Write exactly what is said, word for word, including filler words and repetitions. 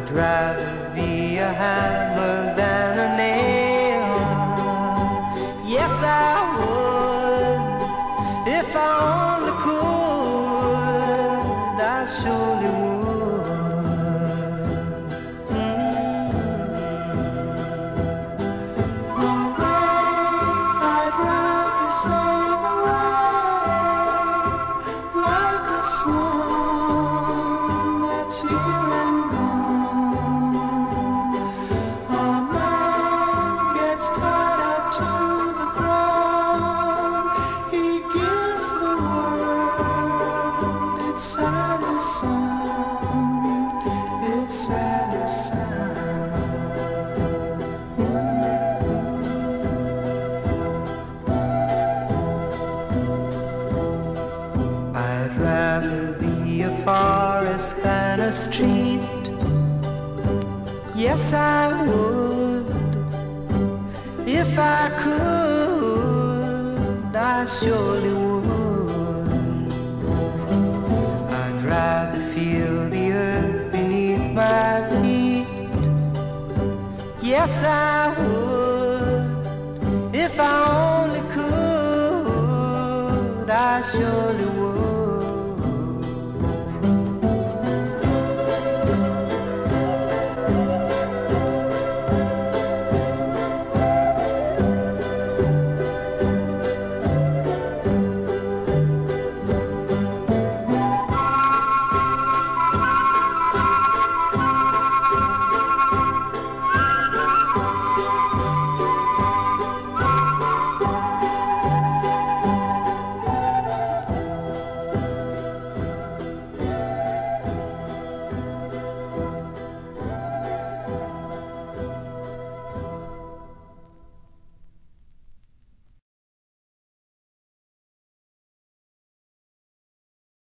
I'd rather be a hammer than a nail. Yes, I would, if I only could, I surely would. I'd rather be a forest than a street. Yes, I would, if I could, I surely would. I'd rather feel the earth beneath my feet. Yes, I would, if I